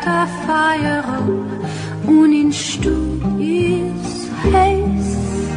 a fire und in Stuhl ist heiß.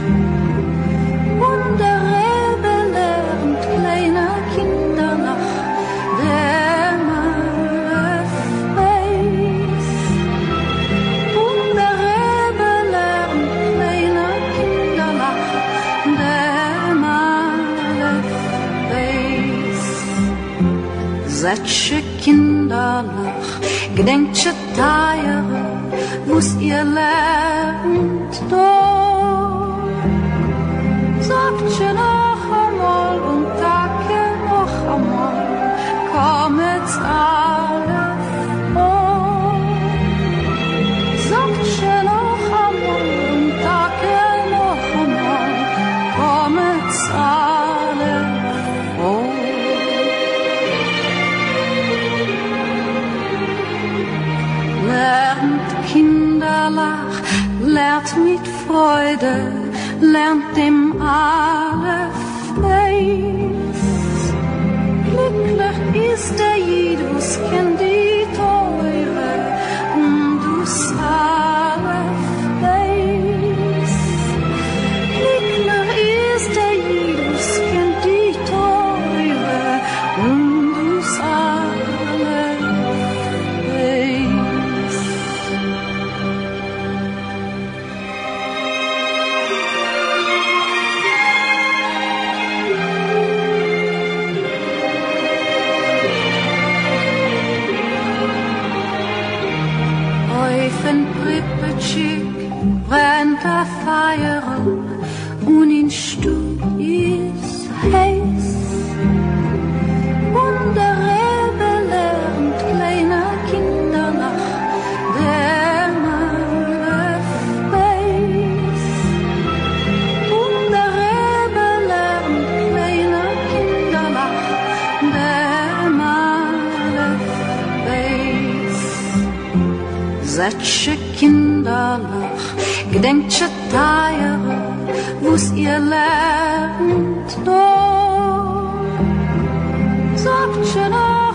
Und der Rebbe lernt kleine Kinder nach der Malef weiß. Und der Rebbe lernt kleine Kinder nach der Malef weiß. Sätsche Kinderlach, gedenksche Teiere, wo's ihr lernt dort. Sagt schon noch einmal und Tage noch einmal, kommet's alle vor. Sagt schon noch einmal und Tage noch einmal, kommet's alle vor. Lernt Kinderlach, lernt mit Freude, lernt dem Alef weiß. Glücklich ist der Jidus, kennt die Teure und dus Alef weiß. Glücklich ist der Jidus, kennt die Teure und dus Alef weiß. Ein Prippetschik brennt a Feier und in Stuhl ist heiß. Und der Rebbe lernt kleine Kinder nach der Malef weiß. Und der Rebbe lernt kleine Kinder nach der Malef weiß. Sätsche Kinderlach, gedenksche Teiere, wo's ihr lernt dort. Sagt schon